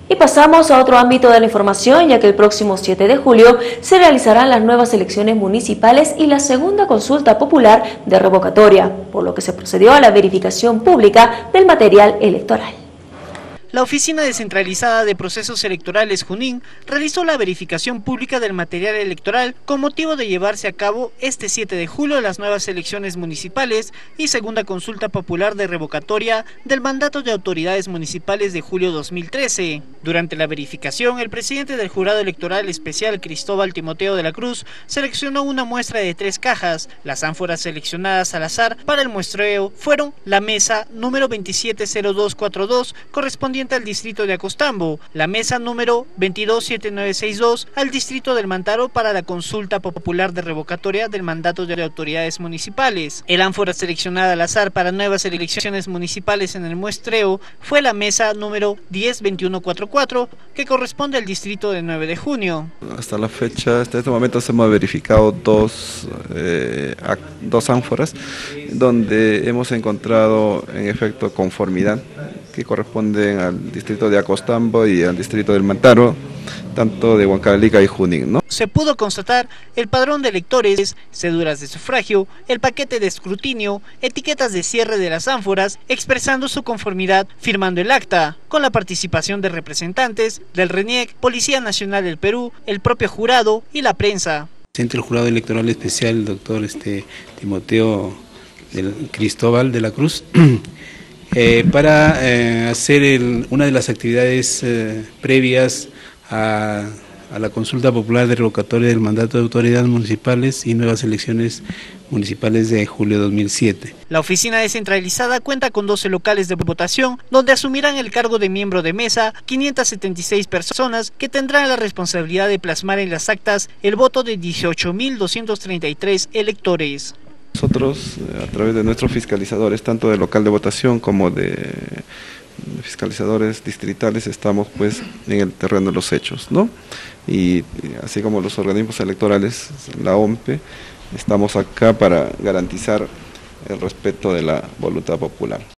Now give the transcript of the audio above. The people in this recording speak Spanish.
Y pasamos a otro ámbito de la información, ya que el próximo 7 de julio se realizarán las nuevas elecciones municipales y la segunda consulta popular de revocatoria, por lo que se procedió a la verificación pública del material electoral. La Oficina Descentralizada de Procesos Electorales Junín realizó la verificación pública del material electoral con motivo de llevarse a cabo este 7 de julio las nuevas elecciones municipales y segunda consulta popular de revocatoria del mandato de autoridades municipales de julio 2013. Durante la verificación, el presidente del Jurado Electoral Especial, Cristóbal Timoteo de la Cruz, seleccionó una muestra de 3 cajas. Las ánforas seleccionadas al azar para el muestreo fueron la mesa número 270242, correspondiente al distrito de Acostambo, la mesa número 227962 al distrito del Mantaro para la consulta popular de revocatoria del mandato de autoridades municipales. El ánfora seleccionada al azar para nuevas elecciones municipales en el muestreo fue la mesa número 102144, que corresponde al distrito de 9 de junio. Hasta la fecha, hasta este momento se hemos verificado dos ánforas donde hemos encontrado en efecto conformidad, que corresponden al distrito de Acostambo y al distrito del Mantaro, tanto de Huancavelica y Junín, ¿no? Se pudo constatar el padrón de electores, cédulas de sufragio, el paquete de escrutinio, etiquetas de cierre de las ánforas, expresando su conformidad, firmando el acta, con la participación de representantes del RENIEC, Policía Nacional del Perú, el propio jurado y la prensa. El Jurado Electoral Especial, el doctor Timoteo Cristóbal de la Cruz, para hacer una de las actividades previas a la consulta popular de revocatoria del mandato de autoridades municipales y nuevas elecciones municipales de julio 2007. La oficina descentralizada cuenta con 12 locales de votación, donde asumirán el cargo de miembro de mesa 576 personas que tendrán la responsabilidad de plasmar en las actas el voto de 18.233 electores. Nosotros, a través de nuestros fiscalizadores, tanto del local de votación como de fiscalizadores distritales, estamos pues en el terreno de los hechos, ¿no? Y así como los organismos electorales, la OMPE, estamos acá para garantizar el respeto de la voluntad popular.